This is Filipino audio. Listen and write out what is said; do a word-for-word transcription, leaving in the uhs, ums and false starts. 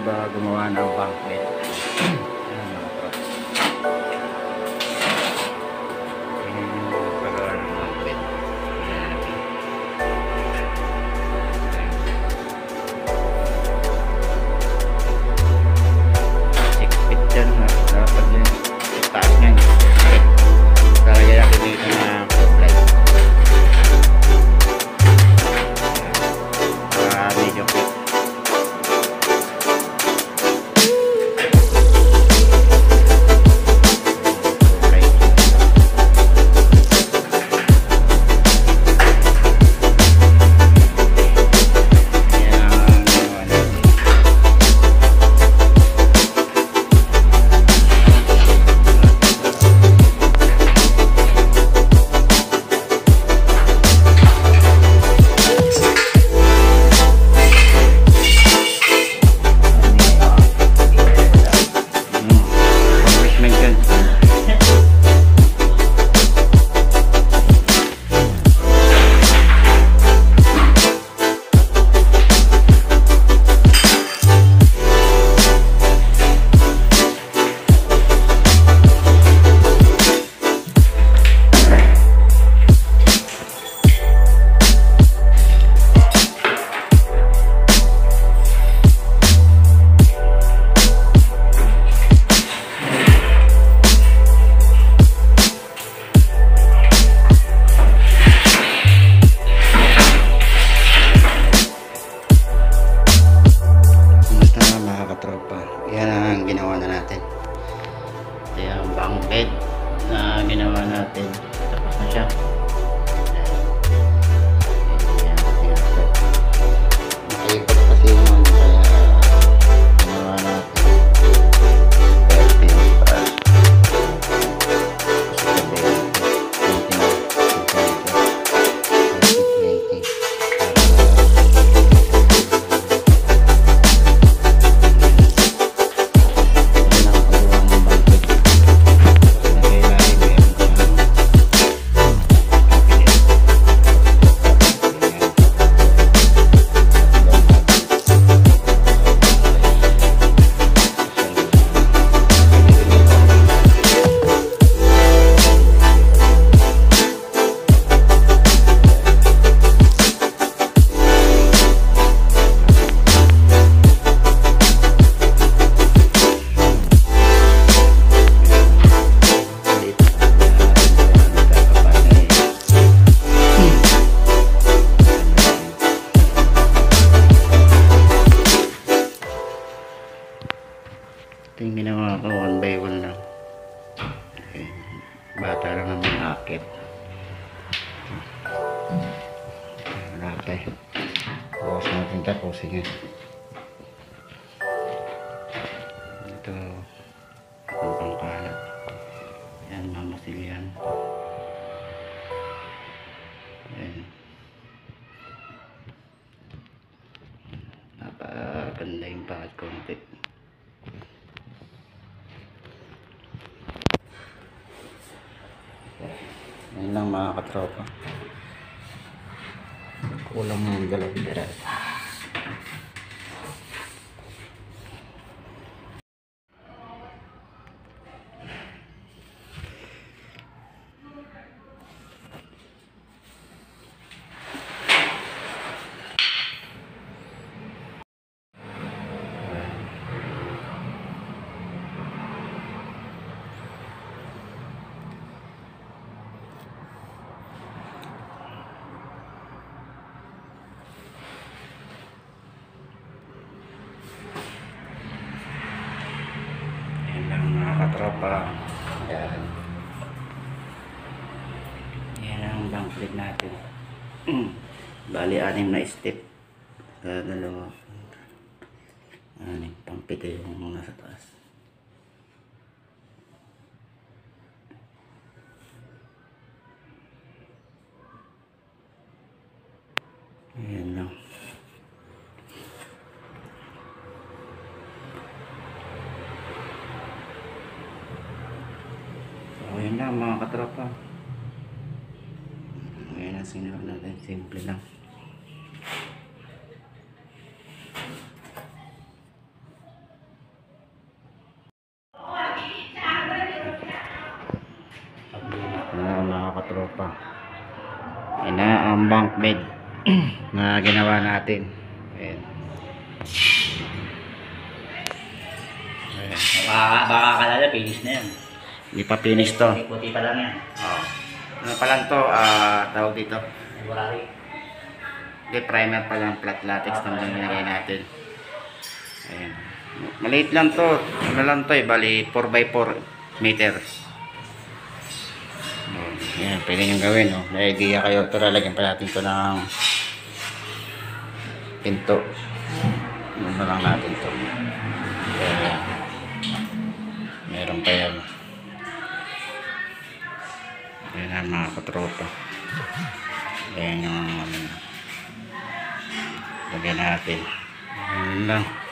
ba gumawa ng bunk bed. Yan ang ginawa na natin. Ito yung bunk bed na ginawa natin. Tapos na siya. Nakikot kasi yun, kaya ginawa natin. Ito yung ginawa ko, one by one lang. Okay. Bata lang naman akit. Malapay. Bukas natin tapusin yan. Ito ang pangkalat. Yan, mamasil yan. Yan. Napaganda yung pangat konti. Yan lang mga katropa. Kulang yung galaw-galaw. Katropa, yan yan ang bunk bed natin. Bali anim na step sa dalawa, anim pampito yung nasa taas. Yan lang. Ayan lang mga katropa. Ayan ang sinarap natin. Simple lang. mga katropa. Yan na ang bunk bed na ginawa natin. Ayan. Ayan. Baka, baka kalala, finish na yan. Hindi pa finish to. Puti pa lang yan. Oh. Ano pa lang to, ah, tawag dito. Temporary. Hindi, primer pa lang, flat latex naman yung nilagay natin. Ayan. Maliit lang to. Ano lang to eh, bali four by four meters. Ayan, pwede nyo gawin, no? May idea kayo. Ito, lalagyan pa natin ito ng pinto. Ano lang natin ito. Ayan. Meron pa yan. Ayan na mga katropa. Ayan yung lagyan natin. Ayan lang.